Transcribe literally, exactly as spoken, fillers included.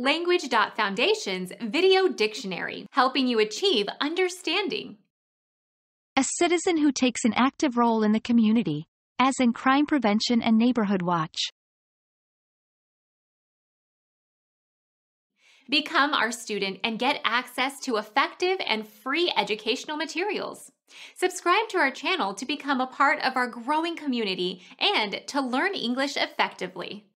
Language dot Foundation's Video Dictionary, helping you achieve understanding. A citizen who takes an active role in the community, as in crime prevention and neighborhood watch. Become our student and get access to effective and free educational materials. Subscribe to our channel to become a part of our growing community and to learn English effectively.